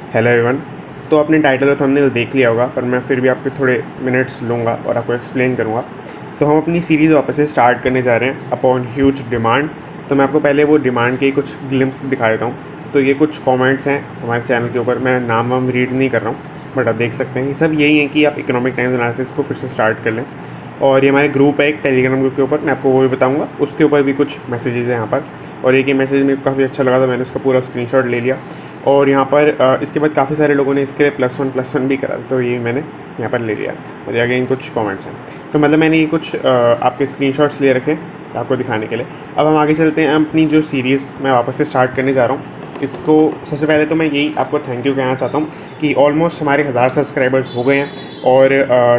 Hello everyone. तो आपने title और थंबनेल देख लिया होगा, पर मैं फिर भी आपके थोड़े मिनट्स लूँगा और आपको एक्सप्लेन करूँगा। तो हम अपनी सीरीज़ वापस से स्टार्ट करने जा रहे हैं अपॉन ह्यूज डिमांड। तो मैं आपको पहले वो डिमांड के कुछ ग्लिम्स दिखा देता हूँ। तो ये कुछ कमेंट्स हैं हमारे चैनल के ऊपर, मैं नाम वाम रीड नहीं कर रहा हूँ, बट आप देख सकते हैं ये सब यही है कि आप इकोनॉमिक टाइम्स एनालिसिस को फिर से स्टार्ट कर लें। और ये हमारे ग्रुप है एक टेलीग्राम ग्रुप के ऊपर, मैं आपको वो भी बताऊंगा, उसके ऊपर भी कुछ मैसेजेस हैं यहाँ पर। और एक ये मैसेज मेरे को काफ़ी अच्छा लगा था, मैंने उसका पूरा स्क्रीनशॉट ले लिया। और यहाँ पर इसके बाद काफ़ी सारे लोगों ने इसके लिए +1 भी करा, तो ये मैंने यहाँ पर ले लिया। और ये अगेन कुछ कमेंट्स हैं, तो मतलब मैंने ये कुछ आपके स्क्रीनशॉट्स ले रखे आपको दिखाने के लिए। अब हम आगे चलते हैं। अपनी जो सीरीज़ मैं वापस से स्टार्ट करने जा रहा हूँ, इसको सबसे पहले तो मैं यही आपको थैंक यू कहना चाहता हूँ कि ऑलमोस्ट हमारे 1000 सब्सक्राइबर्स हो गए हैं और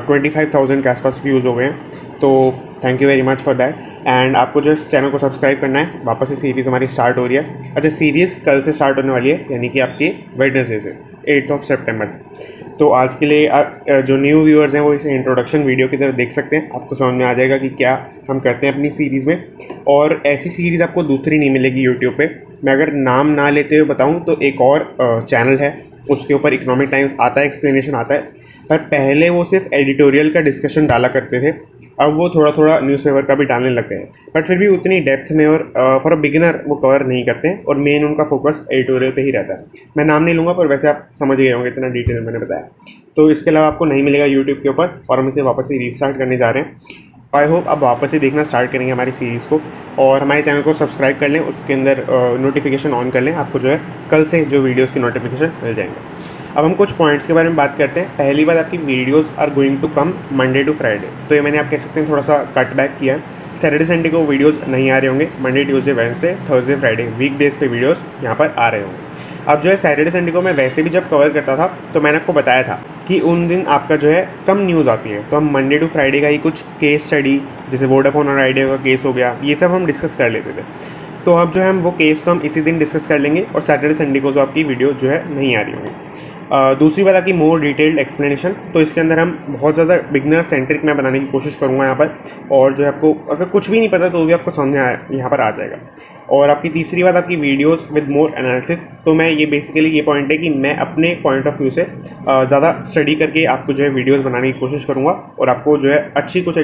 25,000 के आसपास व्यूज़ हो गए हैं। तो thank you very much for that. And आपको जो इस चैनल को सब्सक्राइब करना है, वापस से सीरीज़ हमारी स्टार्ट हो रही है। अच्छा, सीरीज़ कल से स्टार्ट होने वाली है, यानी कि आपकी वेडनेसडे से 8 सितंबर से। तो आज के लिए जो न्यू व्यूअर्स हैं वो इसे इंट्रोडक्शन वीडियो की तरफ देख सकते हैं, आपको समझ में आ जाएगा कि क्या हम करते हैं अपनी सीरीज़ में। और ऐसी सीरीज़ आपको दूसरी नहीं मिलेगी यूट्यूब पे। मैं अगर नाम ना लेते हुए बताऊं तो एक और चैनल है, उसके ऊपर इकोनॉमिक टाइम्स आता है, एक्सप्लेनेशन आता है, पर पहले वो सिर्फ एडिटोरियल का डिस्कशन डाला करते थे, अब वो थोड़ा थोड़ा न्यूज़पेपर का भी डालने लग गए हैं, बट फिर भी उतनी डेप्थ में और फॉर अ बिगिनर वो कवर नहीं करते हैं, और मेन उनका फोकस एडिटोरियल पे ही रहता है। मैं नाम नहीं लूँगा, पर वैसे आप समझ गए होंगे, इतना डिटेल मैंने बताया। तो इसके अलावा आपको नहीं मिलेगा यूट्यूब के ऊपर, और हम इसे वापस से रीस्टार्ट करने जा रहे हैं। आई होप आप वापस से देखना स्टार्ट करेंगे हमारी सीरीज़ को, और हमारे चैनल को सब्सक्राइब कर लें, उसके अंदर नोटिफिकेशन ऑन कर लें, आपको जो है कल से जो वीडियोज़ की नोटिफिकेशन मिल जाएंगे। अब हम कुछ पॉइंट्स के बारे में बात करते हैं। पहली बात, आपकी videos are going to come Monday to Friday. तो ये मैंने आप कह सकते हैं थोड़ा सा कट बैक किया है। सैटरडे संडे को वीडियोस नहीं आ रहे होंगे, Monday Tuesday Wednesday Thursday Friday weekdays पे वीडियोस यहाँ पर आ रहे होंगे। अब जो है सैटरडे संडे को मैं वैसे भी जब कवर करता था, तो मैंने आपको बताया था कि उन दिन आपका जो है कम न्यूज़ आती है, तो हम मंडे टू फ्राइडे का ही कुछ केस स्टडी, जैसे वोडाफोन और आइडिया का केस हो गया, ये सब हम डिस्कस कर लेते थे। तो अब जो है हम वो केस तो हम इसी दिन डिस्कस कर लेंगे, और सैटरडे संडे को जो आपकी वीडियो जो है नहीं आ रही होगी। दूसरी बात आपकी मोर डिटेल्ड एक्सप्लेनेशन, तो इसके अंदर हम बहुत ज़्यादा बिगनर सेंट्रिक मैं बनाने की कोशिश करूँगा यहाँ पर, और जो है आपको अगर कुछ भी नहीं पता तो भी आपको समझ में यहाँ पर आ जाएगा। और आपकी तीसरी बात, आपकी वीडियोस विद मोर एनालिसिस। तो मैं ये बेसिकली ये पॉइंट है कि मैं अपने पॉइंट ऑफ व्यू से ज़्यादा स्टडी करके आपको जो है वीडियोस बनाने की कोशिश करूँगा, और आपको जो है अच्छी कुछ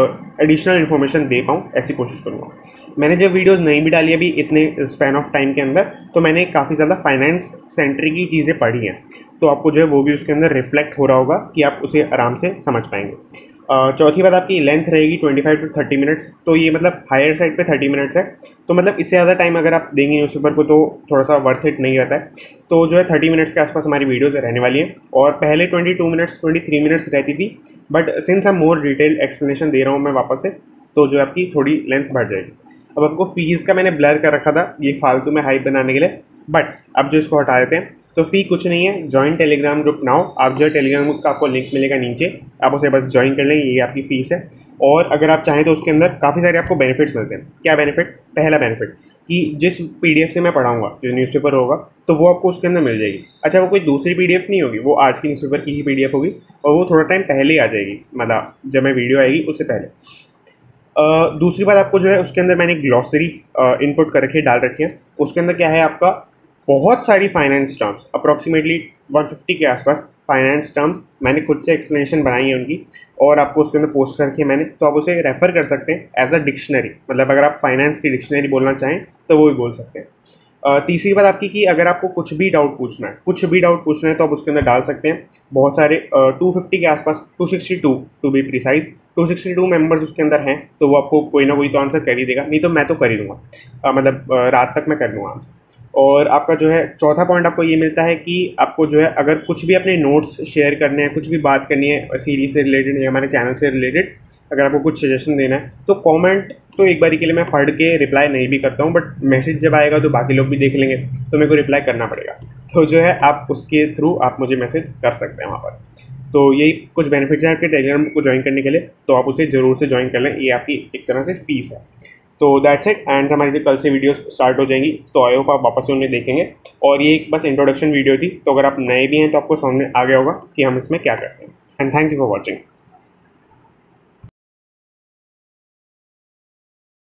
एडिशनल इन्फॉर्मेशन दे पाऊँ, ऐसी कोशिश करूँगा। मैंने जब वीडियोस नहीं भी डाली अभी इतने स्पैन ऑफ टाइम के अंदर, तो मैंने काफ़ी ज़्यादा फाइनेंस सेंट्रिक की चीज़ें पढ़ी हैं, तो आपको जो है वो भी उसके अंदर रिफ्लेक्ट हो रहा होगा कि आप उसे आराम से समझ पाएंगे। चौथी बात, आपकी लेंथ रहेगी 25 to 30 मिनट्स। तो ये मतलब हायर साइड पे 30 मिनट्स है, तो मतलब इससे ज़्यादा टाइम अगर आप देंगे न्यूज़पेपर को तो थोड़ा सा वर्थ इट नहीं रहता है। तो जो है 30 मिनट्स के आसपास हमारी वीडियोस रहने वाली हैं, और पहले 22 मिनट्स 23 मिनट्स रहती थी, बट सिंस हम मोर डिटेल एक्सप्लेनेशन दे रहा हूँ मैं वापस से, तो जो आपकी थोड़ी लेंथ बढ़ जाएगी। अब आपको फीस का मैंने ब्लर कर रखा था ये फालतू में हाइप बनाने के लिए, बट अब जो इसको हटा देते हैं। तो फ़ी कुछ नहीं है, ज्वाइन टेलीग्राम ग्रुप नाउ। आप जो है टेलीग्राम ग्रुप का आपको लिंक मिलेगा नीचे, आप उसे बस ज्वाइन कर लें, ये आपकी फ़ीस है। और अगर आप चाहें तो उसके अंदर काफ़ी सारे आपको बेनिफिट्स मिलते हैं। क्या बेनिफिट? पहला बेनिफिट कि जिस PDF से मैं पढ़ाऊँगा, जो न्यूज़पेपर होगा, तो वो आपको उसके अंदर मिल जाएगी। अच्छा, वो कोई दूसरी PDF नहीं होगी, वो आज की न्यूज़पेपर की ही PDF होगी, और वो थोड़ा टाइम पहले ही आ जाएगी, मतलब जब मैं वीडियो आएगी उससे पहले। दूसरी बात, आपको जो है उसके अंदर मैंने ग्लॉसरी इनपुट कर रखी है, डाल रखी है। उसके अंदर क्या है, आपका बहुत सारी फाइनेंस टर्म्स, अप्रॉक्सीमेटली 150 के आसपास फाइनेंस टर्म्स मैंने खुद से एक्सप्लेनेशन बनाई है उनकी, और आपको उसके अंदर पोस्ट करके मैंने, तो आप उसे रेफ़र कर सकते हैं एज अ डिक्शनरी। मतलब अगर आप फाइनेंस की डिक्शनरी बोलना चाहें तो वो भी बोल सकते हैं। तीसरी बात आपकी कि अगर आपको कुछ भी डाउट पूछना है, तो आप उसके अंदर डाल सकते हैं। बहुत सारे 250 के आसपास, 262 टू बी प्रिसाइज, 262 मेंबर्स उसके अंदर हैं, तो वो आपको कोई ना कोई तो आंसर कर ही देगा, नहीं तो मैं तो कर ही दूंगा, मतलब रात तक मैं कर दूंगा आंसर। और आपका जो है चौथा पॉइंट आपको ये मिलता है कि आपको जो है अगर कुछ भी अपने नोट्स शेयर करने हैं, कुछ भी बात करनी है सीरीज से रिलेटेड या हमारे चैनल से रिलेटेड, अगर आपको कुछ सजेशन देना है, तो कमेंट तो एक बारी के लिए मैं पढ़ के रिप्लाई नहीं भी करता हूँ, बट मैसेज जब आएगा तो बाकी लोग भी देख लेंगे, तो मेरे को रिप्लाई करना पड़ेगा। तो जो है आप उसके थ्रू आप मुझे मैसेज कर सकते हैं वहाँ पर। तो यही कुछ बेनिफिट्स हैं आपके टेलीग्राम को ज्वाइन करने के लिए, तो आप उसे ज़रूर से ज्वाइन कर लें, ये आपकी एक तरह से फ़ीस है। तो दैट्स इट। एंड हमारी से कल से वीडियोस स्टार्ट हो जाएंगी, तो आई होप आप वापस से उन्हें देखेंगे। और ये एक बस इंट्रोडक्शन वीडियो थी, तो अगर आप नए भी हैं तो आपको समझ में आ गया होगा कि हम इसमें क्या करते हैं। And thank you for watching.